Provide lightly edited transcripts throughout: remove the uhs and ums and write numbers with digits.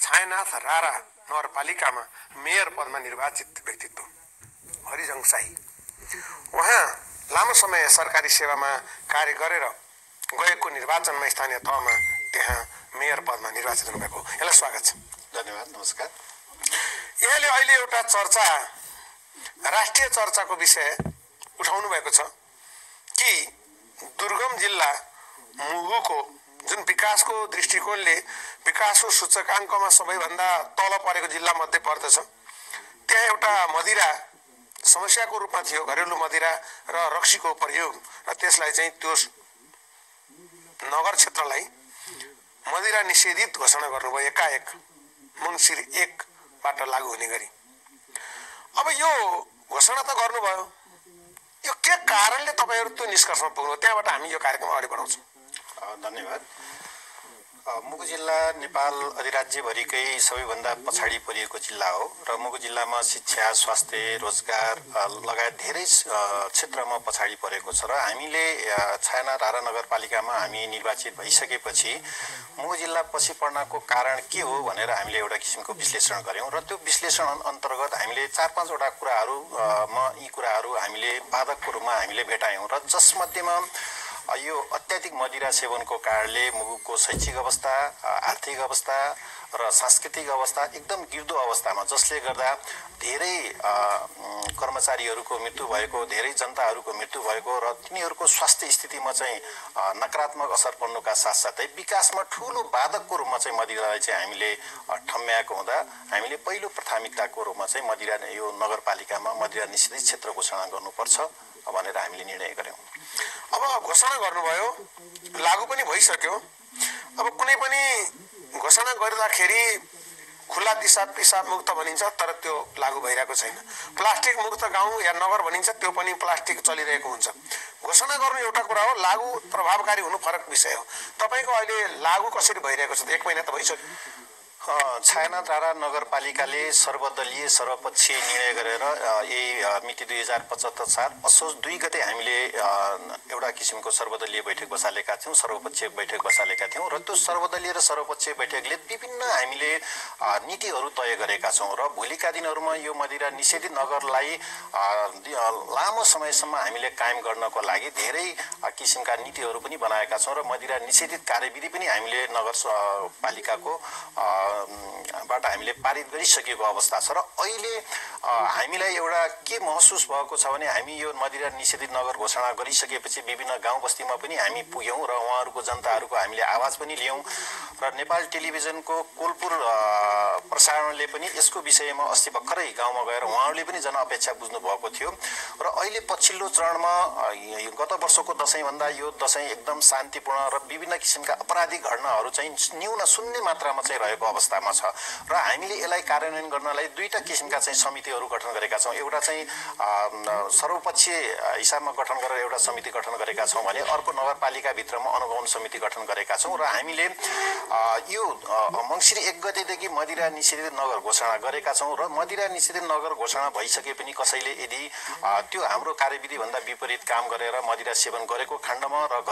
छायानाथ रारा नगरपालिकामा मेयर पदमा निर्वाचित व्यक्तित्व हरिजङ शाही। उहाँ लामो समय सरकारी सेवामा कार्य गरेर गएको निर्वाचनमा स्थानीय तहमा त्यहाँ मेयर पदमा निर्वाचित हुनुभएको। यसलाई स्वागत छ। धन्यवाद, नमस्कार। यहाँले अहिले एउटा चर्चा, राष्ट्रिय चर्चाको विषय उठाउनु भएको छ कि दुर्गम जिल्ला मुगुको जुन विकासको दृष्टिकोणले विकासको सूचकाङ्कमा सबैभन्दा तल परेको जिल्ला मध्ये पर्दछ, त्यहाँ एउटा मदिरा समस्याको रूपमा थियो, घरेलु मदिरा र रक्सीको प्रयोग, र त्यसलाई चाहिँ त्यो नगर क्षेत्रलाई मदिरा निषेधित घोषणा गर्नुभयो एकाएक मङ्सिर 1 बाट लागू हुने गरी। अब यो घोषणा त गर्नुभयो, यो के कारणले तपाईहरु त्यो निष्कर्षमा पुग्नु, त्यहाँबाट हामी यो कार्यक्रम अगाडि बढाउँछौँ। धन्यवाद। मुगु जिल्ला नेपाल अधिराज्यभरिकै सबैभन्दा पछाडि परिएको जिल्ला हो र मुगु जिल्लामा शिक्षा, स्वास्थ्य, रोजगार लगायत धेरै क्षेत्रमा पछाडि परेको छ र हामीले छायानाथ रारा नगरपालिकामा हामी निर्वाचित भइसकेपछि मुगु जिल्ला पछि पर्नको कारण के हो भनेर हामीले एउटा किसिमको विश्लेषण गर्यौं र त्यो विश्लेषण अन्तर्गत हामीले 4-5 वटा कुराहरुमा यी कुराहरु हामीले बाधकको रूपमा हामीले भेटायौं र जसमध्येमा यो अत्याधिक मदिरा सेवनको कारणले मुगुको शैक्षिक अवस्था, आर्थिक अवस्था र सांस्कृतिक अवस्था एकदम गिर्दो अवस्थामा, जसले गर्दा धेरै कर्मचारीहरूको मृत्यु भएको, धेरै जनताहरूको मृत्यु भएको र तिनीहरूको स्वास्थ्य स्थितिमा चाहिँ नकारात्मक असर पर्नुका साथसाथै विकासमा ठूलो बाधकको रूपमा चाहिँ मदिरालाई चाहिँ हामीले ठम्म्याएको हुँदा हामीले पहिलो प्राथमिकताको रूपमा चाहिँ मदिरा यो नगरपालिकामा मदिरा निषेधित क्षेत्र घोषणा गर्नुपर्छ भनेर हामीले निर्णय गर्यौं। अब घोषणा गर्नुभयो, लागू पनि भइसक्यो। अब कुनै पनि घोषणा गर्दाखेरि खुला दिशा पिसाब मुक्त भनिन्छ, तर त्यो लागू भइरहेको छैन। प्लास्टिक मुक्त गाउँ या नगर भनिन्छ, त्यो पनि प्लास्टिक चलिरहेको हुन्छ। घोषणा गर्नु एउटा कुरा हो, लागू प्रभावकारी हुनु फरक विषय हो। तपाईको अहिले लागू कसरी भइरहेको छ? 1 महिना त भइसक्यो। छायानाथ रारा नगरपालिकाले सर्वदलीय सर्वपक्षीय निर्णय गरेर यही मिति 2075 साल असोज 2 गते हामीले एउटा किसिमको सर्वदलीय बैठक बसालेका थियौं, सर्वपक्षीय बैठक बसालेका थियौं र त्यो सर्वदलीय र सर्वपक्षीय बैठकले विभिन्न हामीले नीतिहरू तय गरेका छौं र भोलिका दिनहरुमा यो मदिरा निषेधित नगरलाई लामो समयसम्म हामीले कायम गर्नको लागि धेरै किसिमका नीतिहरू पनि बनाएका छौं र मदिरा निषेधित कार्यविधि पनि हामीले नगरपालिकाको बाट हामीले पारित गरिसकेको अवस्था छ र अहिले हामीलाई एउटा के महसुस भएको छ भने हामी यो मदिरा निषेधित नगर घोषणा गरिसकेपछि विभिन्न गाउँ बस्तीमा पनि हामी पुग्यौं र उहाँहरूको जनताहरूको हामीले आवाज पनि लियौं र नेपाल टेलिभिजनको कोलपुर प्रसारणले पनि यसको विषयमा अस्ति भर्खरै गाउँमा गएर उहाँहरूले पनि जनअपेक्षा बुझ्नु भएको थियो र अहिले पछिल्लो चरणमा गत वर्षको दशैं भन्दा यो दशैं एकदम शान्तिपूर्ण र विभिन्न किसिमका अपराधिक घटनाहरू चाहिँ न्यून शून्य मात्रामा चाहिँ रहेको अवस्थामा छ र हामीले यसलाई कार्यान्वयन गर्नलाई 2टा किसिमका चाहिँ समितिहरू गठन गरेका छौं। एउटा चाहिँ सर्वपक्षीय हिसाबमा गठन गरेर एउटा समिति गठन गरेका छौं भने अर्को नगरपालिका भित्रमा अनुगमन समिति गठन गरेका छौं र हामीले यो मङ्सिर 1 गतेदेखि मदिरा निषेधित नगर घोषणा गरेका छौं र मदिरा निषेधित नगर घोषणा भइसके पनि कसैले यदि त्यो हाम्रो कार्यविधि भन्दा विपरीत काम गरेर मदिरा सेवन गरेको खण्डमा र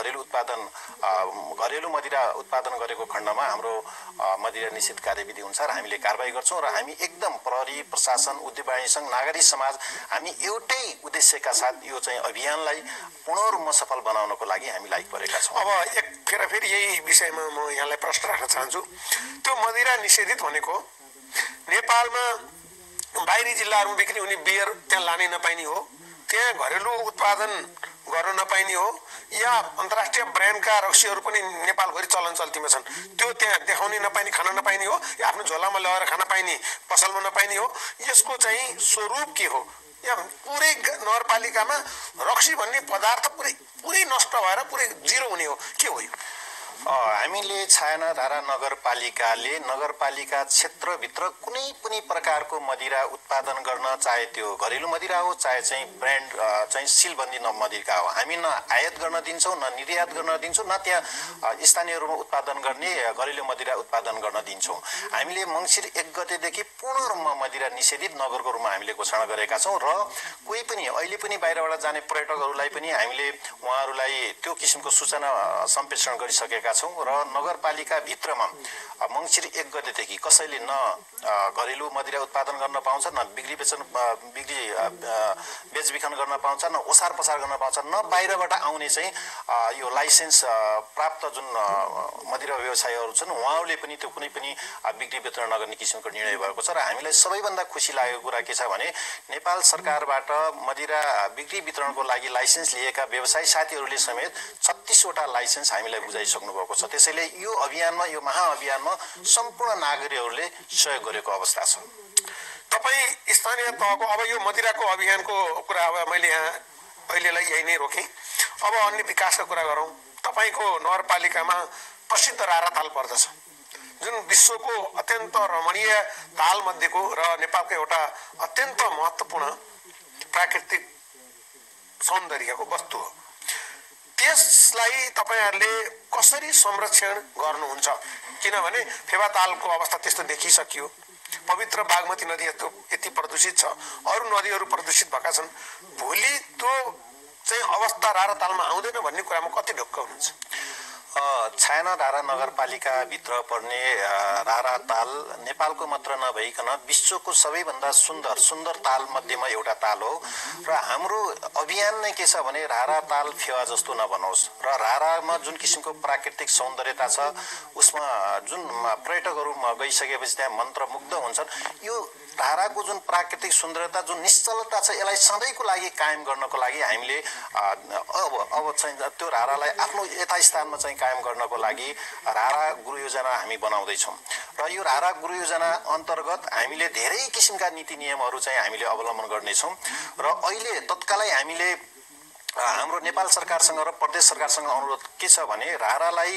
घरेलु मदिरा उत्पादन गरेको खण्डमा हाम्रो मदिरा निषेध कार्यविधि अनुसार हामीले कारबाही गर्छौं र हामी एकदम प्रहरी, प्रशासन, उद्योगवाणी संघ, नागरिक समाज हामी एउटै उद्देश्यका साथ यो चाहिँ अभियानलाई पूर्ण रूपमा सफल बनाउनको लागि हामी लागि परेका छौं। अब फेरि यही विषयमा म यहाँलाई प्रश्न राख्न चाहन्छु। त्यो मदिरा निषेधित भनेको नेपालमा बाहिरी जिल्लाहरुमा बिक्री हुने बियर त्यहाँ लानै नपाइने हो, त्यहाँ घरेलु उत्पादन गर्न नपाइने हो, या अन्तर्राष्ट्रिय ब्रान्डका रक्सीहरू पनि नेपालभरि चलन चल्तीमा छन्, त्यो त्यहाँ देखाउनै नपाइने, खान नपाइने हो, या आफ्नो झोलामा लगाएर खान पाइने, पसलमा नपाइने हो। यसको चाहिँ स्वरूप के हो? या पुरै नगरपालिकामा रक्सी भन्ने पदार्थ पुरै नष्ट भएर पुरै जिरो हुने हो, के हो यो? हामीले छायानाथ रारा नगरपालिकाले नगरपालिका क्षेत्रभित्र कुनै पनि प्रकारको मदिरा उत्पादन गर्न, चाहे त्यो घरेलु मदिरा हो चाहे चाहिँ ब्रान्ड चाहिँ सिलबन्दी मदिरा हो, हामी न आयात गर्न दिन्छौं, न निर्यात गर्न दिन्छौं, न त्यहाँ स्थानीय रूपमा उत्पादन गर्ने घरेलु मदिरा उत्पादन गर्न दिन्छौं। हामीले मङ्सिर 1 गतेदेखि पूर्ण रूपमा मदिरा निषेधित नगरको रूपमा हामीले घोषणा गरेका छौं र कोही पनि अहिले पनि बाहिरबाट जाने पर्यटकहरूलाई पनि हामीले उहाँहरूलाई त्यो किसिमको सूचना सम्प्रेषण गरिसकेका गरेका छौँ र नगरपालिका भित्रमा मङ्सिर 1 गतेदेखि कसैले न घरेलु मदिरा उत्पादन गर्न पाउँछ, न बेचबिखन गर्न पाउँछ, न ओसार पसार गर्न पाउँछ, न बाहिरबाट आउने चाहिँ यो लाइसेन्स प्राप्त जुन मदिरा व्यवसायीहरू छन् उहाँहरूले पनि त्यो कुनै पनि बिक्री वितरण नगर्ने किसिमको निर्णय भएको छ। र हामीलाई सबैभन्दा खुसी लागेको कुरा के छ भने नेपाल सरकारबाट मदिरा बिक्री वितरणको लागि लाइसेन्स लिएका व्यवसायी साथीहरूले समेत 36 वटा लाइसेन्स हामीलाई बुझाइसक्नु भएको छ। त्यसैले यो अभियानमा, यो महाअभियानमा सम्पूर्ण नागरिकहरूले सहयोग गरेको अवस्था छ। तपाईँ स्थानीय तहको अब यो मदिराको अभियानको कुरा अब मैले यहाँ अहिलेलाई यही नै रोकेँ। अब अन्य विकासको कुरा गरौँ। तपाईँको नगरपालिकामा प्रसिद्ध रारा ताल पर्दछ, जुन विश्वको अत्यन्त रमणीय ताल मध्येको र नेपालको एउटा अत्यन्त महत्त्वपूर्ण प्राकृतिक सौन्दर्यको वस्तु हो। त्यसलाई तपाईँहरूले कसरी संरक्षण गर्नुहुन्छ? किनभने फेवा तालको अवस्था त्यस्तो देखिसकियो, पवित्र बागमती नदी यति प्रदूषित छ, अरू नदीहरू प्रदूषित भएका छन्। भोलि त्यो चाहिँ अवस्था रारा तालमा आउँदैन भन्ने कुरामा कति ढुक्क हुनुहुन्छ? छायाना रारा नगरपालिकाभित्र पर्ने रारा ताल नेपालको मात्र नभइकन विश्वको सबैभन्दा सुन्दर ताल मध्येमा एउटा ताल हो। र हाम्रो अभियान नै के छ भने रारा ताल फेवा जस्तो नबनोस् र रारामा जुन किसिमको प्राकृतिक सौन्दर्यता छ उसमा जुन पर्यटकहरू गइसकेपछि त्यहाँ मन्त्रमुग्ध हुन्छन्। यो राराको जुन प्राकृतिक सुन्दरता, जुन निश्चलता छ, यसलाई सधैँको लागि कायम गर्नको लागि हामीले अब चाहिँ त्यो रारालाई आफ्नो यथास्थानमा चाहिँ कायम गर्नको लागि रारा गुरु योजना हामी बनाउँदैछौँ। र यो रारा गुरु योजना अन्तर्गत हामीले धेरै किसिमका नीति नियमहरू चाहिँ हामीले अवलम्बन गर्नेछौँ। र अहिले तत्कालै हामीले हाम्रो नेपाल सरकारसँग र प्रदेश सरकारसँग अनुरोध के छ भने रारालाई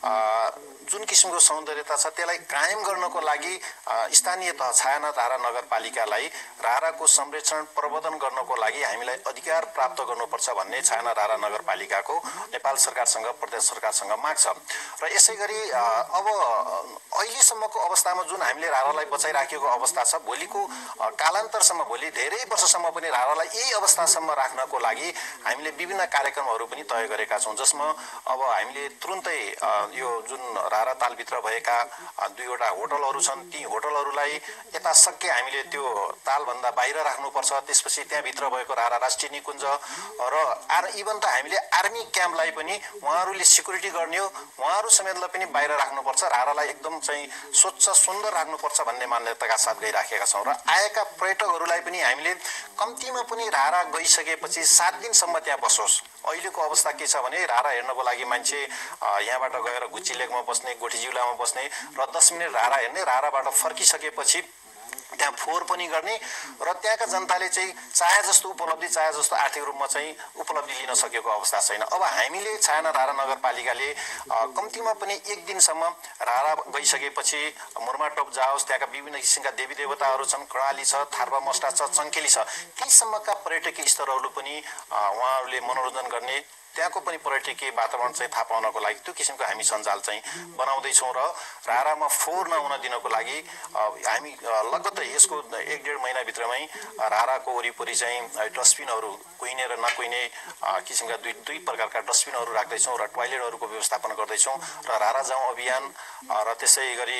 जुन किसिमको सौन्दर्यता छ त्यसलाई कायम गर्नको लागि स्थानीय तह छायाना रारा नगरपालिकालाई राराको संरक्षण प्रवर्धन गर्नको लागि हामीलाई अधिकार प्राप्त गर्नुपर्छ भन्ने छायाना रारा नगरपालिकाको नेपाल सरकारसँग प्रदेश सरकारसँग माग छ। र यसै गरी अब अहिलेसम्मको अवस्थामा जुन हामीले रारालाई बचाइराखेको अवस्था छ, भोलिको कालान्तरसम्म, भोलि धेरै वर्षसम्म पनि रारालाई यही अवस्थासम्म राख्नको लागि हामीले विभिन्न कार्यक्रमहरू पनि तय गरेका छौँ, जसमा अब हामीले तुरुन्तै यो जुन रारा तालभित्र भएका 2वटा होटलहरू छन्, ती होटलहरूलाई यथाशक्य हामीले त्यो तालभन्दा बाहिर राख्नुपर्छ। त्यसपछि त्यहाँभित्र भएको रारा राष्ट्रिय निकुञ्ज र इभन त हामीले आर्मी क्याम्पलाई पनि उहाँहरूले सिक्युरिटी गर्ने हो, उहाँहरू समेतलाई पनि बाहिर राख्नुपर्छ, रारालाई एकदम चाहिँ स्वच्छ सुन्दर राख्नुपर्छ भन्ने मान्यताका साथ गइराखेका छौँ। र आएका पर्यटकहरूलाई पनि हामीले कम्तीमा पनि रारा गइसकेपछि 7 दिनसम्म त्यहाँ बसोस्। अहिलेको अवस्था के छ भने रारा हेर्नको लागि मान्छे यहाँबाट गएर गुच्ची लेकमा बस्ने, गोठीजिउलामा बस्ने र 10 मिनट रारा हेर्ने, राराबाट फर्किसकेपछि त्यहाँ फोहोर पनि गर्ने र त्यहाँका जनताले चाहिँ चाहे जस्तो उपलब्धि, चाहे जस्तो आर्थिक रूपमा चाहिँ उपलब्धि लिन सकेको अवस्था छैन। अब हामीले छायाना रारा नगरपालिकाले कम्तीमा पनि 1 दिनसम्म रारा गइसकेपछि मुर्माटोप जाओस्, त्यहाँका विभिन्न किसिमका देवी देवताहरू छन्, कर्णाली छ, थार्पा मस्टा छ, चङ्केली छ, तीसम्मका पर्यटकीय स्थलहरू पनि उहाँहरूले मनोरञ्जन गर्ने, त्यहाँको पनि पर्यटकीय वातावरण चाहिँ थाहा पाउनको लागि त्यो किसिमको हामी सञ्जाल चाहिँ बनाउँदैछौँ। र रारामा फोहोर नहुन दिनको लागि हामी लगत्तै यसको 1-1.5 महिनाभित्रमै राराको वरिपरि चाहिँ डस्टबिनहरू कुहिने र नकुहिने किसिमका दुई प्रकारका डस्टबिनहरू राख्दैछौँ र टोयलेटहरूको व्यवस्थापन गर्दैछौँ। र रारा जाउँ अभियान र त्यसै गरी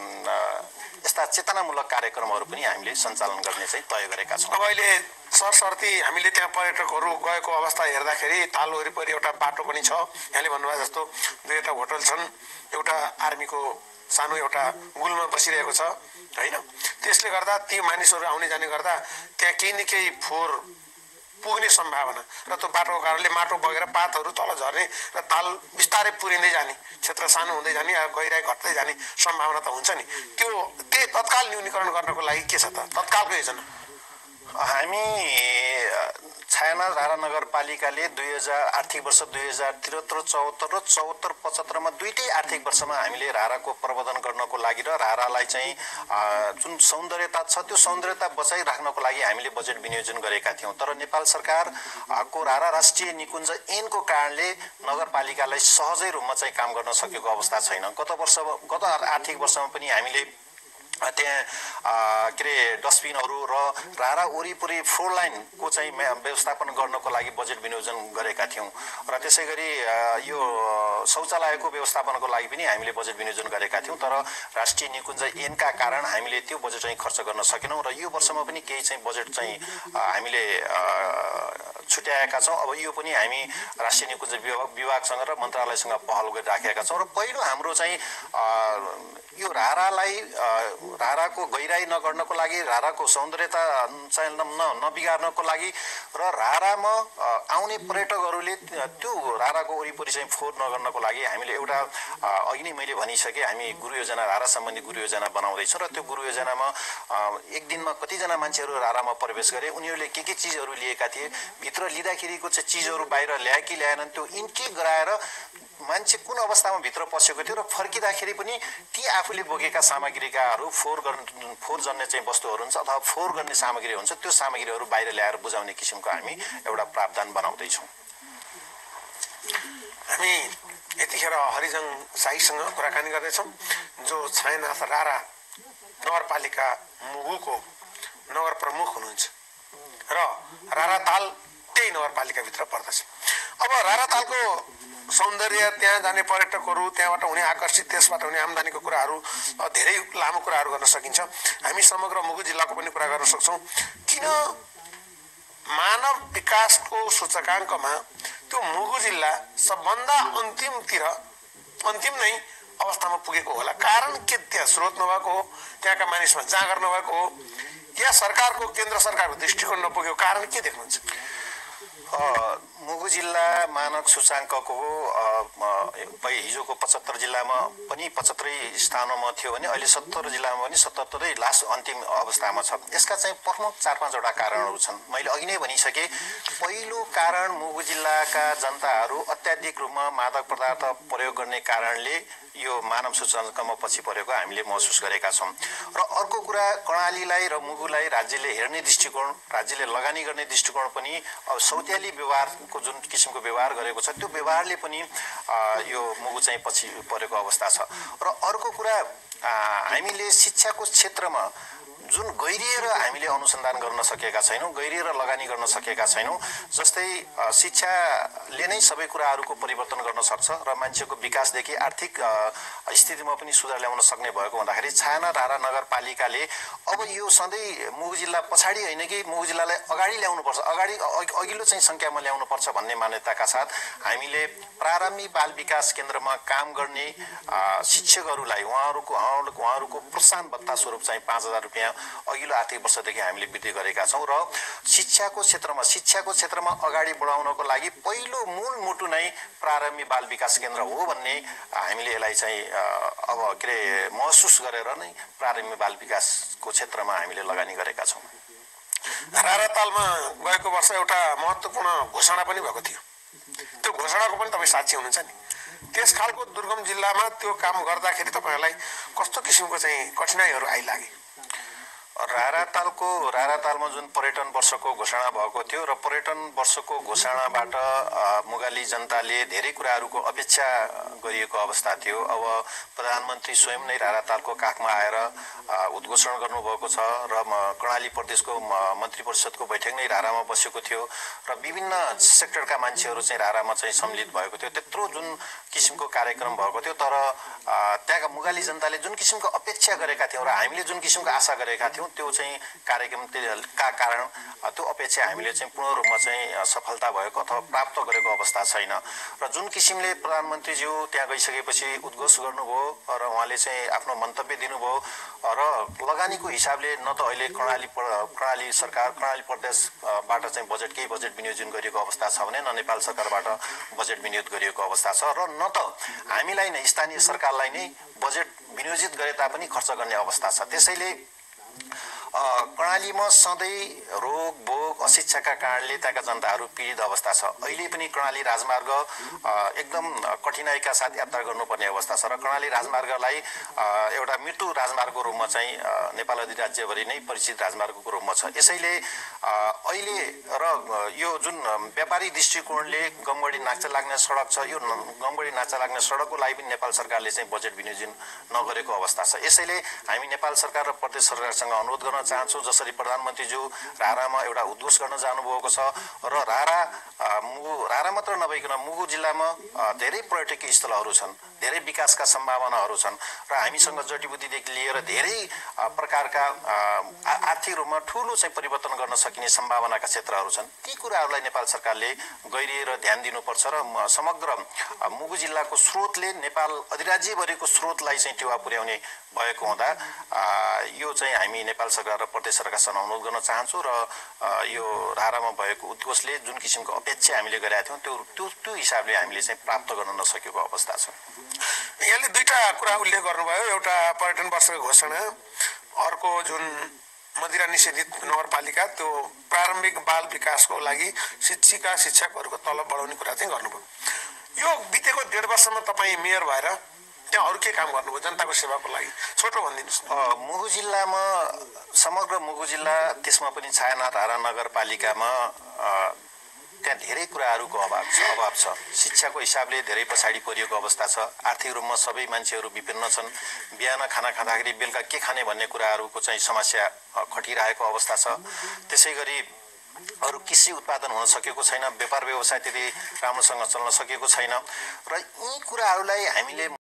यस्ता चेतनामूलक कार्यक्रमहरू पनि हामीले सञ्चालन गर्ने चाहिँ तय गरेका छौँ। अब अहिले सरसर्ती हामीले त्यहाँ पर्यटकहरू गएको अवस्था हेर्दाखेरि ताल वरिपरि एउटा बाटो पनि छ, यहाँले भन्नुभयो जस्तो 2वटा होटल छन्, एउटा आर्मीको सानो एउटा गुलमा बसिरहेको छ होइन। त्यसले गर्दा ती मानिसहरू आउने जाने गर्दा त्यहाँ केही न केही फोहोर पुग्ने सम्भावना र त्यो बाटोको कारणले माटो बगेर पातहरू तल झर्ने र ताल बिस्तारै पुरिँदै जाने, क्षेत्र सानो हुँदै जाने, गहिराई घट्दै जाने सम्भावना त हुन्छ नि। त्यो तत्काल न्यूनीकरण गर्नको लागि के छ त तत्कालको योजना? हामी छायाना रारा नगरपालिकाले आर्थिक वर्ष 2073-74 र 74-75मा दुईटै आर्थिक वर्षमा हामीले राराको प्रवर्धन गर्नको लागि र रारालाई चाहिँ जुन सौन्दर्यता छ त्यो सौन्दर्यता बचाइराख्नको लागि हामीले बजेट विनियोजन गरेका थियौँ। तर नेपाल सरकारको रारा राष्ट्रिय निकुञ्ज ऐनको कारणले नगरपालिकालाई सहजै रूपमा चाहिँ काम गर्न सकेको अवस्था छैन। गत आर्थिक वर्षमा पनि हामीले त्यहाँ के अरे डस्टबिनहरू र रारा वरिपरि फोर लाइनको चाहिँ व्यवस्थापन गर्नको लागि बजेट विनियोजन गरेका थियौँ र त्यसै गरी यो शौचालयको व्यवस्थापनको लागि पनि हामीले बजेट विनियोजन गरेका थियौँ तर राष्ट्रिय निकुञ्ज ऐनका कारण हामीले त्यो बजेट चाहिँ खर्च गर्न सकेनौँ र यो वर्षमा पनि केही चाहिँ बजेट चाहिँ हामीले छुट्याएका छौँ। अब यो पनि हामी राष्ट्रिय निकुञ्ज विभागसँग र मन्त्रालयसँग पहल गरिराखेका छौँ र पहिलो हाम्रो चाहिँ यो राराको गहिराई नगर्नको लागि राराको सौन्दर्यता चाहिँ नबिगार्नको लागि र रारामा आउने पर्यटकहरूले त्यो राराको वरिपरि चाहिँ फोहोर नगर्नको लागि हामीले एउटा अघि नै मैले भनिसकेँ हामी गुरु योजना रारा सम्बन्धी गुरु योजना बनाउँदैछौँ र त्यो गुरु योजनामा एक दिनमा कतिजना मान्छेहरू रारामा प्रवेश गरे उनीहरूले के चिजहरू लिएका थिए भित्र लिँदाखेरिको चाहिँ चिजहरू बाहिर ल्याए कि ल्याएनन् त्यो इन्ट्री गराएर मान्छे कुन अवस्थामा भित्र पसेको थियो र फर्किँदाखेरि पनि ती आफूले बोकेका सामग्रीकाहरू फोहोर जन्ने चाहिँ वस्तुहरू हुन्छ अथवा फोहोर गर्ने सामग्री हुन्छ त्यो सामग्रीहरू बाहिर ल्याएर बुझाउने किसिमको हामी एउटा प्रावधान बनाउँदैछौँ। हामी यतिखेर हरिजङ शाहीसँग कुराकानी गर्दैछौँ जो छायानाथ रारा नगरपालिका मुगुको नगर प्रमुख हुनुहुन्छ र राराताल त्यही नगरपालिकाभित्र पर्दछ। अब रारातालको सौन्दर्य त्यहाँ जाने पर्यटकहरू त्यहाँबाट हुने आकर्षित त्यसबाट हुने आम्दानीको कुराहरू धेरै लामो कुराहरू गर्न सकिन्छ। हामी समग्र मुगु जिल्लाको पनि कुरा गर्न सक्छौँ किन मानव विकासको सूचकाङ्कमा त्यो मुगु जिल्ला सबभन्दा अन्तिम नै अवस्थामा पुगेको होला। कारण के त्यहाँ स्रोत नभएको हो, त्यहाँका मानिसमा जाँगर नभएको हो या सरकारको केन्द्र सरकारको दृष्टिकोण नपुगेको कारण के देख्नुहुन्छ? मुगु जिल्ला मानक सूचाङ्कको हिजोको 75 जिल्लामा पनि 75 स्थानमा थियो भने अहिले 70 जिल्लामा पनि 77 लास्ट अन्तिम अवस्थामा छ। यसका चाहिँ प्रमुख 4-5 वटा कारणहरू छन्। मैले अघि नै भनिसकेँ पहिलो कारण मुगु जिल्लाका जनताहरू अत्याधिक रूपमा मादक पदार्थ प्रयोग गर्ने कारणले यो मानव सूचाङ्कमा पछि परेको हामीले महसुस गरेका छौँ। र अर्को कुरा कर्णालीलाई र मुगुलाई राज्यले हेर्ने दृष्टिकोण राज्यले लगानी गर्ने दृष्टिकोण पनि अब सौतेली व्यवहारको जुन किसिमको व्यवहार गरेको छ त्यो व्यवहारले पनि यो मुगु चाहिँ पछि परेको अवस्था छ। र अर्को कुरा हामीले शिक्षाको क्षेत्रमा जुन गहिरिएर हामीले अनुसन्धान गर्न सकेका छैनौँ गहिरिएर लगानी गर्न सकेका छैनौँ। जस्तै शिक्षाले नै सबै कुराहरूको परिवर्तन गर्न सक्छ र मान्छेको विकासदेखि आर्थिक स्थितिमा पनि सुधार ल्याउन सक्ने भएको हुँदाखेरि छायानाथ रारा नगरपालिकाले अब यो सधैँ मुगु जिल्ला पछाडि होइन कि मुगु जिल्लालाई अगाडि ल्याउनुपर्छ अघिल्लो चाहिँ सङ्ख्यामा ल्याउनुपर्छ भन्ने मान्यताका साथ हामीले प्रारम्भिक बाल विकास केन्द्रमा काम गर्ने शिक्षकहरूलाई उहाँहरूको प्रोत्साहन भत्ता स्वरूप चाहिँ 5,000 रुपियाँ अघिल्लो आर्थिक वर्षदेखि हामीले वृद्धि गरेका छौँ र शिक्षाको क्षेत्रमा अगाडि बढाउनको लागि पहिलो मूल मुटु नै प्रारम्भिक बाल विकास केन्द्र हो भन्ने हामीले यसलाई चाहिँ अब महसुस गरेर नै प्रारम्भिक बाल विकासको क्षेत्रमा हामीले लगानी गरेका छौँ। रारातालमा गएको वर्ष एउटा महत्त्वपूर्ण घोषणा पनि भएको थियो। त्यो घोषणाको पनि तपाईँ साक्षी हुनुहुन्छ नि। त्यस खालको दुर्गम जिल्लामा त्यो काम गर्दाखेरि तपाईँहरूलाई कस्तो किसिमको चाहिँ कठिनाइहरू आइलागे? रारातालमा जुन पर्यटन वर्षको घोषणा भएको थियो र पर्यटन वर्षको घोषणाबाट मुगाली जनताले धेरै कुराहरूको अपेक्षा गरिएको अवस्था थियो। अब प्रधानमन्त्री स्वयं नै रारातालको काखमा आएर उद्घोषण गर्नुभएको छ र कर्णाली प्रदेशको मन्त्री परिषदको बैठक नै रारामा बसेको थियो र विभिन्न सेक्टरका मान्छेहरू चाहिँ रारामा चाहिँ सम्मिलित भएको थियो। त्यत्रो जुन किसिमको कार्यक्रम भएको थियो तर त्यहाँका मुगाली जनताले जुन किसिमको अपेक्षा गरेका थियौँ र हामीले जुन किसिमको आशा गरेका थियौँ त्यो चाहिँ कार्यक्रमका कारण त्यो अपेक्षा हामीले चाहिँ पूर्ण रूपमा चाहिँ सफलता भएको अथवा प्राप्त गरेको अवस्था छैन। र जुन किसिमले प्रधानमन्त्रीज्यू त्यहाँ गइसकेपछि उद्घोष गर्नुभयो र उहाँले चाहिँ आफ्नो मन्तव्य दिनुभयो र लगानीको हिसाबले न त अहिले कर्णाली सरकार कर्णाली प्रदेशबाट चाहिँ केही बजेट विनियोजन गरिएको अवस्था छ भने न नेपाल सरकारबाट बजेट विनियोज गरिएको अवस्था छ र न त हामीलाई नै स्थानीय सरकारलाई नै बजेट विनियोजित गरे तापनि खर्च गर्ने अवस्था छ। त्यसैले कर्णालीमा सधैँ रोग भोग अशिक्षाका कारणले त्यहाँका जनताहरू पीडित अवस्था छ। अहिले पनि कर्णाली राजमार्ग एकदम कठिनाइका साथ यात्रा गर्नुपर्ने अवस्था छ र कर्णाली राजमार्गलाई एउटा मृत्यु राजमार्गको रूपमा चाहिँ नेपाल अधिराज्यभरि नै परिचित राजमार्गको रूपमा छ। यसैले अहिले र यो जुन व्यापारी दृष्टिकोणले गमगढी नाक्चा लाग्ने सडक छ, यो गमगढी नाक्चा लाग्ने सडकको लागि पनि नेपाल सरकारले चाहिँ बजेट विनियोजन नगरेको अवस्था छ। यसैले हामी नेपाल सरकार र प्रदेश सरकारसँग अनुरोध गर्न चाहन्छौँ, जसरी प्रधानमन्त्रीज्यू रारामा एउटा उद्घोष गर्न जानुभएको छ र रारा मात्र नभइकन मुगु जिल्लामा धेरै पर्यटकीय स्थलहरू छन्, धेरै विकासका सम्भावनाहरू छन् र हामीसँग जडीबुटीदेखि लिएर धेरै प्रकारका आर्थिक रूपमा ठुलो चाहिँ परिवर्तन गर्न सकिने सम्भावनाका क्षेत्रहरू छन्। ती कुराहरूलाई नेपाल सरकारले गहिरिएर ध्यान दिनुपर्छ र समग्र मुगु जिल्लाको स्रोतले नेपाल अधिराज्यभरिको स्रोतलाई चाहिँ टेवा पुर्याउने भएको हुँदा यो चाहिँ हामी नेपाल सरकार र प्रदेश सरकारसँग अनुरोध गर्न चाहन्छौँ र यो रारामा भएको उद्घोषले जुन किसिमको अपेक्षा हामीले गरेका थियौँ त्यो हिसाबले हामीले चाहिँ प्राप्त गर्न नसकेको अवस्था छ। यहाँले दुईटा कुरा उल्लेख गर्नुभयो, एउटा पर्यटन वर्षको घोषणा, अर्को जुन मदिरा निषेधित नगरपालिका त्यो प्रारम्भिक बाल विकासको लागि शिक्षकहरूको तलब बढाउने कुरा चाहिँ गर्नुभयो। यो बितेको 1.5 वर्षमा तपाईँ मेयर भएर त्यहाँ अरू के काम गर्नुभयो जनताको सेवाको लागि? छोटो भनिदिनुहोस्। मुगु जिल्लामा समग्र मुगु जिल्ला, त्यसमा पनि छायानाथ रारा नगरपालिकामा त्यहाँ धेरै कुराहरूको अभाव छ। शिक्षाको हिसाबले धेरै पछाडि परिएको अवस्था छ। आर्थिक रूपमा सबै मान्छेहरू विभिन्न छन्। बिहान खाना खाँदाखेरि बेलुका के खाने भन्ने कुराहरूको चाहिँ समस्या खटिरहेको अवस्था छ। त्यसै गरी अरू कृषि उत्पादन हुन सकेको छैन, व्यापार व्यवसाय त्यति राम्रोसँग चल्न सकेको छैन र यी कुराहरूलाई हामीले